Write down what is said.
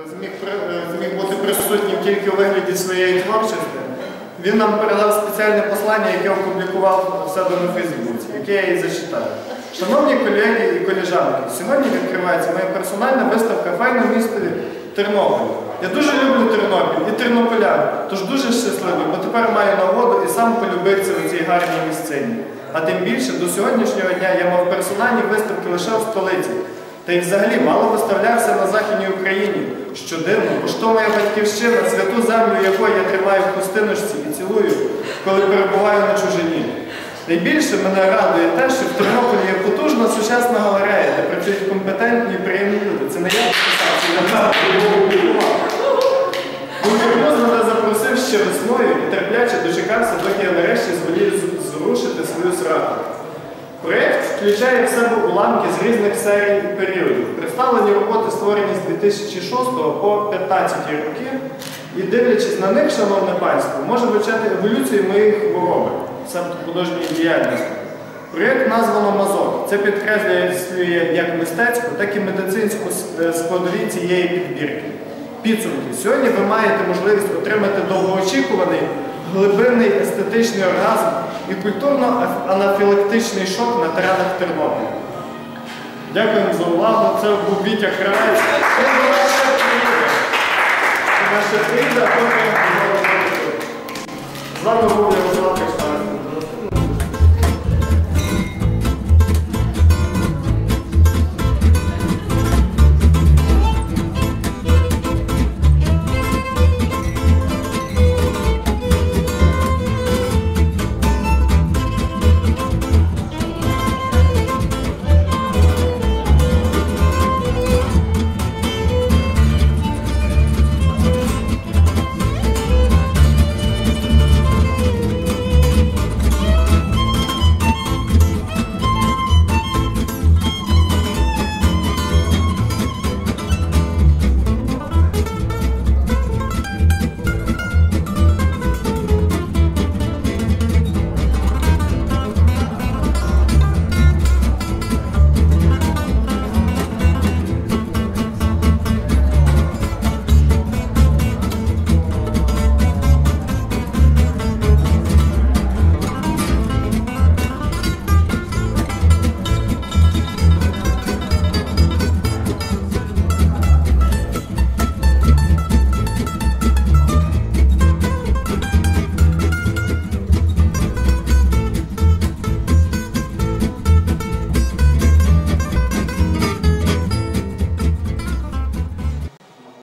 зміг бути присутнім тільки у вигляді своєї творчості, він нам передав спеціальне послання, яке опублікував в себе на Фейсбуці, яке я і зачитаю. Шановні колеги і колежанки, сьогодні відкривається моя персональна виставка «Файне місто Тернопіль». Я дуже люблю Тернопіль і тернополян, тож дуже щасливий, бо тепер маю нагоду і сам полюбитися у цій гарній місцині. А тим більше, до сьогоднішнього дня я мав персональні виставки лише в столиці. Та й взагалі мало виставлявся на Західній Україні. Що дивно, бо ж то моя батьківщина, святу землю якої я тримаю в хустиночці і цілую, коли перебуваю на чужині. Найбільше мене радує те, що в Тернополі є потужна сучасна галерея, де працюють компетентні і приємні люди. Це не я написав, це я мене запросив ще весною і терпляче дочекався, доки я нарешті зволів зрушити свою сраку. Проєкт включає в себе уламки з різних серій і періодів. Представлені роботи створені з 2006 по 2015 роки. І дивлячись на них, шановне панство, може вивчати еволюцію моєї хвороби, саме художньої діяльності. Проєкт названо «Мазок». Це підкреслює як мистецьку, так і медицинську складові цієї підбірки. Підсумки. Сьогодні ви маєте можливість отримати довгоочікуваний, глибинний естетичний оргазм і культурно-анафілактичний шок на теренах Тернополя. Дякуємо за увагу. Це був Вітя Кравець. Наша приїзда, з вами був Ярослав Качан.